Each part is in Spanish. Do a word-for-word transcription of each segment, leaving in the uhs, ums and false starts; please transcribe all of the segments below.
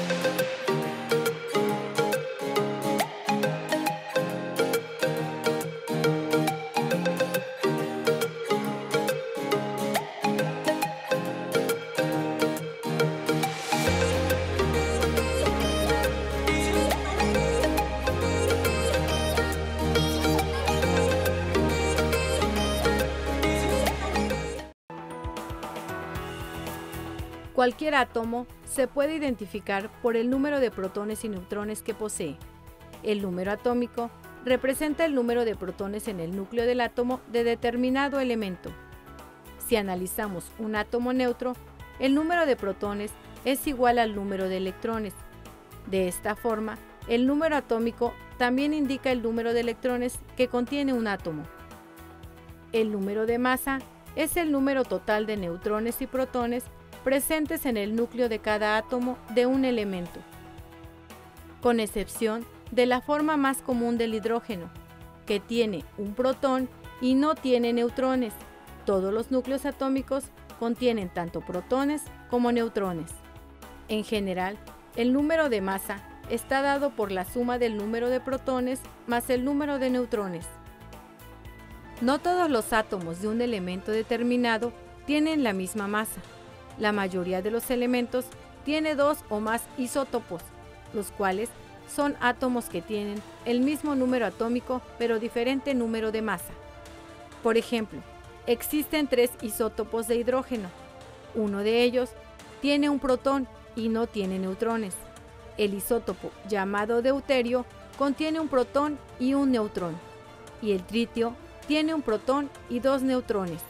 Cualquier átomo se puede identificar por el número de protones y neutrones que posee. El número atómico representa el número de protones en el núcleo del átomo de determinado elemento. Si analizamos un átomo neutro, el número de protones es igual al número de electrones. De esta forma, el número atómico también indica el número de electrones que contiene un átomo. El número de masa es el número total de neutrones y protones presentes en el núcleo de cada átomo de un elemento, con excepción de la forma más común del hidrógeno, que tiene un protón y no tiene neutrones. Todos los núcleos atómicos contienen tanto protones como neutrones. En general, el número de masa está dado por la suma del número de protones más el número de neutrones. No todos los átomos de un elemento determinado tienen la misma masa. La mayoría de los elementos tiene dos o más isótopos, los cuales son átomos que tienen el mismo número atómico pero diferente número de masa. Por ejemplo, existen tres isótopos de hidrógeno. Uno de ellos tiene un protón y no tiene neutrones. El isótopo llamado deuterio contiene un protón y un neutrón, y el tritio tiene un protón y dos neutrones.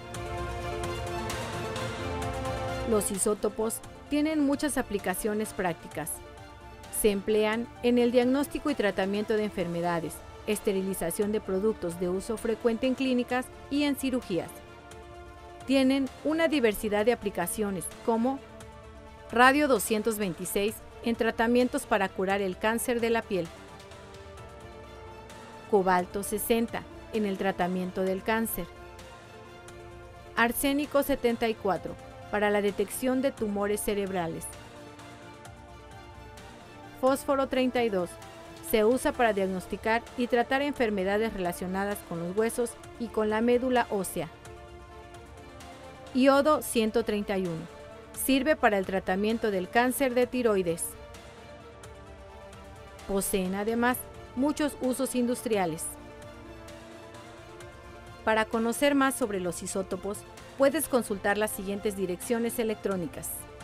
Los isótopos tienen muchas aplicaciones prácticas. Se emplean en el diagnóstico y tratamiento de enfermedades, esterilización de productos de uso frecuente en clínicas y en cirugías. Tienen una diversidad de aplicaciones como radio doscientos veintiséis en tratamientos para curar el cáncer de la piel, cobalto sesenta en el tratamiento del cáncer, arsénico setenta y cuatro para la detección de tumores cerebrales. Fósforo treinta y dos se usa para diagnosticar y tratar enfermedades relacionadas con los huesos y con la médula ósea. Iodo ciento treinta y uno sirve para el tratamiento del cáncer de tiroides. Poseen además muchos usos industriales. Para conocer más sobre los isótopos, puedes consultar las siguientes direcciones electrónicas.